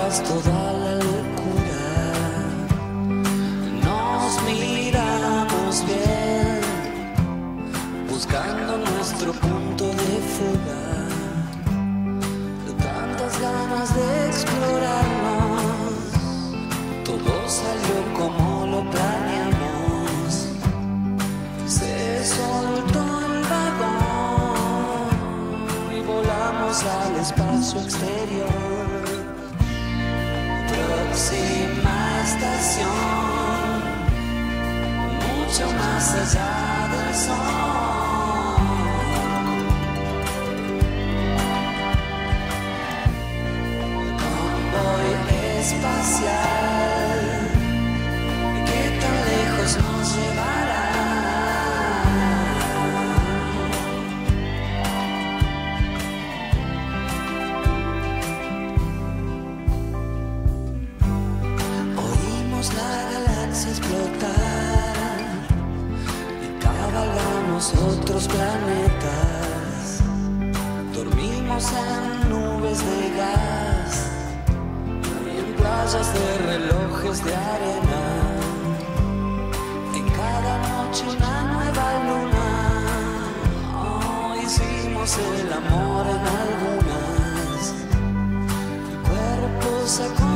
atrás toda la locura. Nos miramos bien, buscando nuestro punto de fuga. Tantas ganas de explorarnos, todo salió como lo planeamos. Se soltó el vagón y volamos al espacio exterior. Próxima estación, mucho más allá del sol. Espacial, ¿qué tan lejos nos llevará? Oímos la galaxia explotar y cabalgamos otros planetas. Dormimos en nubes de gas, playas de relojes de arena. En cada noche una nueva luna. Oh, hicimos el amor en algunas. Cuerpos a